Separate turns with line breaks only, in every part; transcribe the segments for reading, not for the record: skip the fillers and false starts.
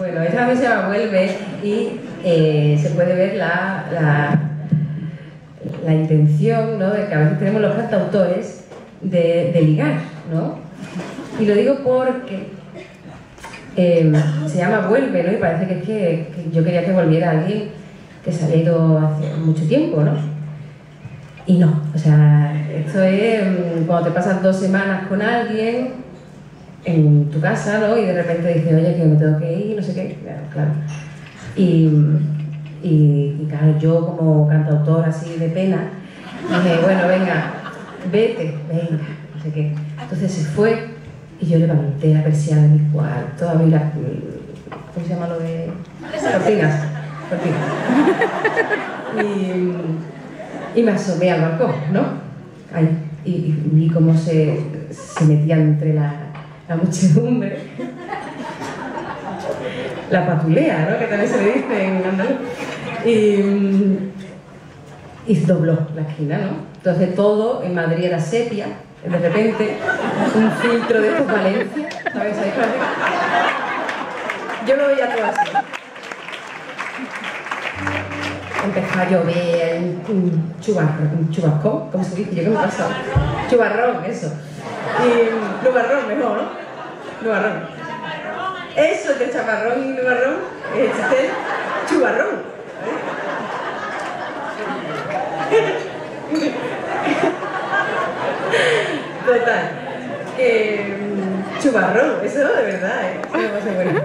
Bueno, esta canción se llama Vuelve y se puede ver la intención, ¿no?, de que a veces tenemos los cantautores de ligar, ¿no? Y lo digo porque se llama Vuelve, ¿no? Y parece que es que yo quería que volviera alguien que se había ido hace mucho tiempo, ¿no? Y no, o sea, esto es cuando te pasas 2 semanas con alguien en tu casa, ¿no? Y de repente dices, oye, que me tengo que ir, no sé qué, claro. Y claro, yo como cantautor así de pena, dije, bueno, venga, vete, venga, no sé qué. Entonces se fue y yo levanté la persiana de mi cuarto, abrí la... ¿Cómo se llama lo de...? Cortinas. Y me asomé al balcón, ¿no? Ahí, y vi cómo se metía entre la muchedumbre. La patulea, ¿no?, que también se le dice en andaluz. Y dobló la esquina, ¿no? Entonces todo en Madrid era sepia, de repente un filtro de estos Valencia, ¿sabes? Ahí, yo lo veía todo así. Empezó a llover, un chubascón, ¿cómo se dice? ¿Yo qué me pasa? Chubarrón, eso. Y nubarrón mejor, ¿no? Nubarrón. Eso de chaparrón y nubarrón es el chubarrón. Total. Chubarrón, eso de verdad, ¿eh? Eso no pasa bueno.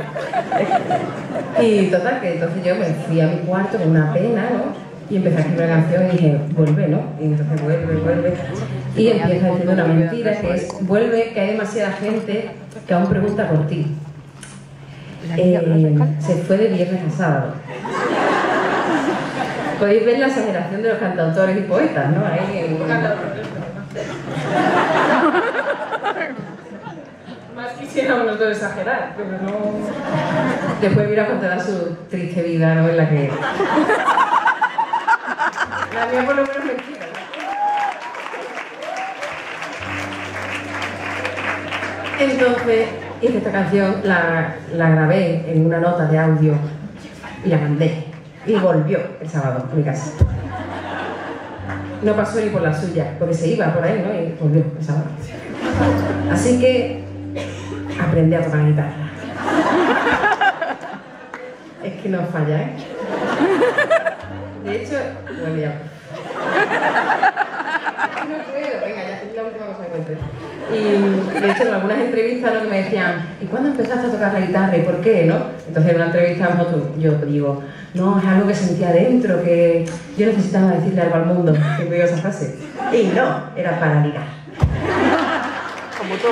Y total, que entonces yo me fui a mi cuarto con una pena, ¿no? Y empecé a escribir una canción y dije, vuelve, ¿no? Y entonces vuelve. Y empieza diciendo una mentira que es, vuelve, que hay demasiada gente que aún pregunta por ti. Se fue de viernes a sábado. Podéis ver la exageración de los cantautores y poetas, ¿no? Ahí en... Más quisiéramos nosotros exagerar, pero no... Después mira a contar su triste vida, ¿no?, en la que... La mía por lo menos mentira. Entonces, hice esta canción, la grabé en una nota de audio y la mandé. Y volvió el sábado a mi casa. No pasó ni por la suya, porque se iba por ahí, ¿no? Y volvió el sábado. Así que aprendí a tocar guitarra. Es que no falla, ¿eh? De hecho, bueno, ya. No puedo, venga, ya, es la última cosa que cuento. Y de hecho, en algunas entrevistas lo que me decían, ¿y cuándo empezaste a tocar la guitarra y por qué, no? Entonces, en una entrevista yo digo, no, es algo que sentía dentro, que yo necesitaba decirle algo al mundo, que me dio esa frase. Y no, era para ligar. Como todo.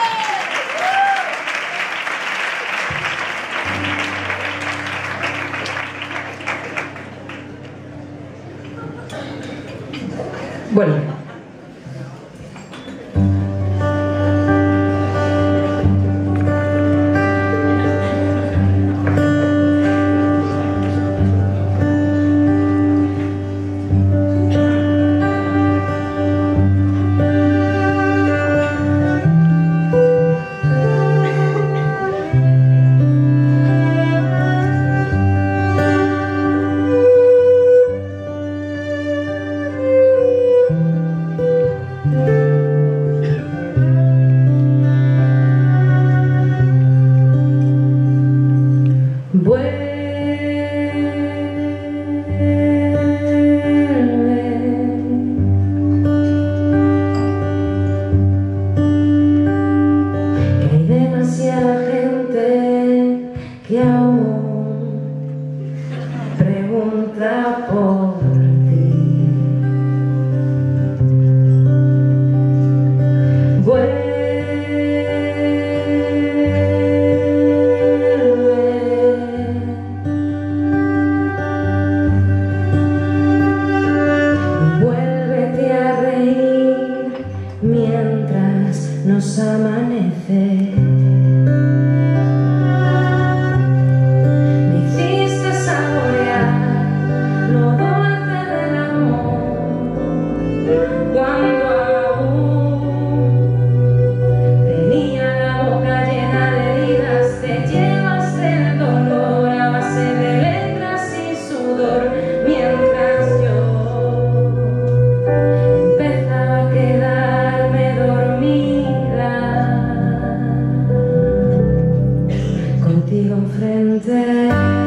Bueno. Nos amanece. contigo enfrente.